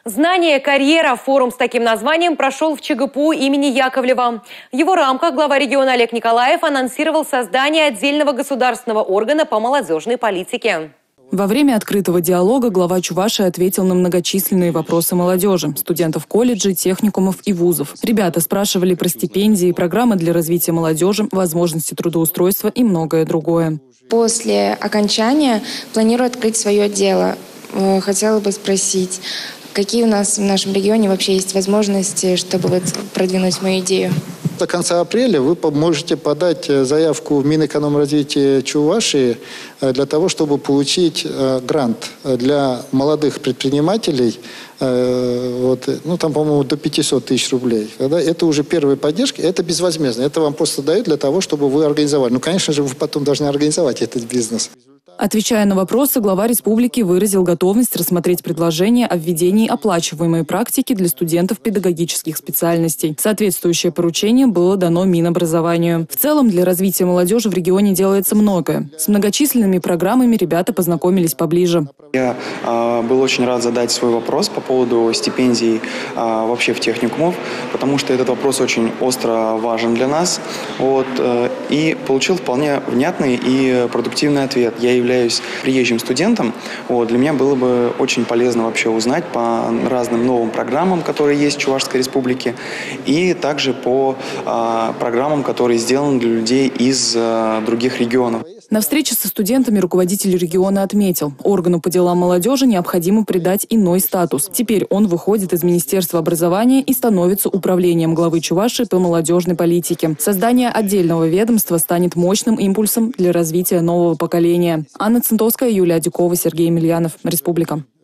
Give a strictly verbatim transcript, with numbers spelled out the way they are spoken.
Знание, карьера. Форум с таким названием прошел в ЧГПУ имени Яковлева. В его рамках глава региона Олег Николаев анонсировал создание отдельного государственного органа по молодежной политике. Во время открытого диалога глава Чувашии ответил на многочисленные вопросы молодежи, студентов колледжей, техникумов и вузов. Ребята спрашивали про стипендии, программы для развития молодежи, возможности трудоустройства и многое другое. После окончания планирую открыть свое дело. Хотела бы спросить, какие у нас в нашем регионе вообще есть возможности, чтобы вот продвинуть мою идею? До конца апреля вы можете подать заявку в Минэкономразвития Чувашии для того, чтобы получить грант для молодых предпринимателей. Вот, ну, там, по-моему, до пятисот тысяч рублей. Это уже первая поддержка, это безвозмездно. Это вам просто дают для того, чтобы вы организовали. Ну, конечно же, вы потом должны организовать этот бизнес. Отвечая на вопросы, глава республики выразил готовность рассмотреть предложение о введении оплачиваемой практики для студентов педагогических специальностей. Соответствующее поручение было дано Минобразованию. В целом, для развития молодежи в регионе делается многое. С многочисленными программами ребята познакомились поближе. Я э, был очень рад задать свой вопрос по поводу стипендий э, вообще в техникумах, потому что этот вопрос очень остро важен для нас. Вот, э, и получил вполне внятный и продуктивный ответ. Я являюсь приезжим студентом. Вот, для меня было бы очень полезно вообще узнать по разным новым программам, которые есть в Чувашской республике, и также по э, программам, которые сделаны для людей из э, других регионов. На встрече со студентами руководитель региона отметил, органу по делам молодежи необходимо придать иной статус. Теперь он выходит из Министерства образования и становится управлением главы Чувашии по молодежной политике. Создание отдельного ведомства станет мощным импульсом для развития нового поколения. Анна Центовская, Юлия Дюкова, Сергей Емельянов. Республика.